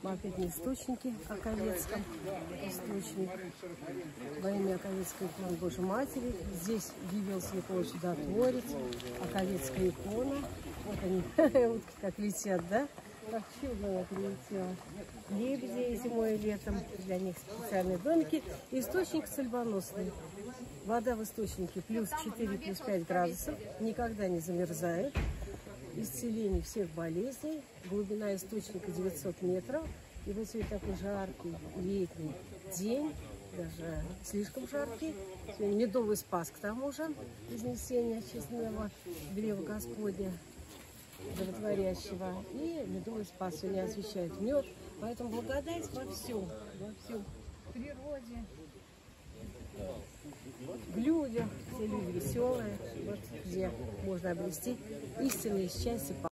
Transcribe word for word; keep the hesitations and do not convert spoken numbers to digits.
Памятные источники Аковецком. Источник во имя Аковецкой иконы Божьей Матери. Здесь явился Николай Чудотворец. Аковецкая икона. Вот они, утки как летят, да? Как чудо прилетело. Лебеди зимой и летом. Для них специальные домики. Источник сальбоносный. Вода в источнике плюс четыре, плюс пять градусов. Никогда не замерзает. Исцеление всех болезней. Глубина источника девятьсот метров. И вот сегодня такой жаркий летний день. Даже слишком жаркий. Сегодня медовый спас к тому же. Изнесение честного древа Господня. Животворящего. И медовый спас сегодня освещает мед. Поэтому благодать во всем. Во всем. В природе. В людях. Все люди веселые. Вот где можно обрести истинное счастье.